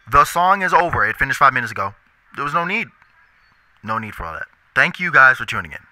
The song is over. It finished 5 minutes ago. There was no need. No need for all that. Thank you guys for tuning in.